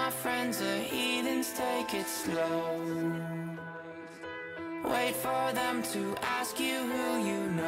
my friends are heathens, take it slow. Wait for them to ask you who you know.